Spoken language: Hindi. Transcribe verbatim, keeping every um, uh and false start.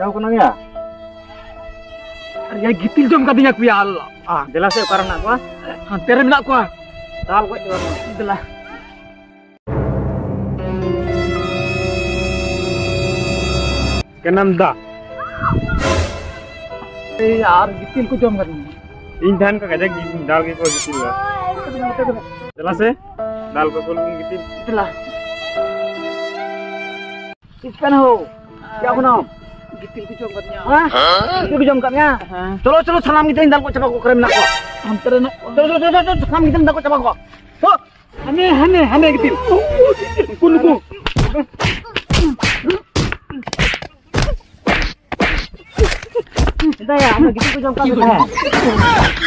Kau kena ya? Ya gitil jom kadinya ku ya Allah. Ah, jelas ya karena aku. Hantere nak ku. Tal kau juga. Itulah. Kenam dah. Eh यार gitil ku jom kadinya. Intan ka kajak gitil dal ke ko gitil lah. Jelas ya? Dal ko kul gitil. Itulah. Iskan ho. क्या बनाओ गिट्टी की चौक करनी हां गिट्टी की जम करनी चलो चलो सलाम गिट्टी दाल को चबा को करे ना को हम तेरे ना चलो चलो चलो सलाम गिट्टी दाल को चबा को हो हमें हमें हमें गिट्टी कुन को इधर या हम गिट्टी को जम करते हैं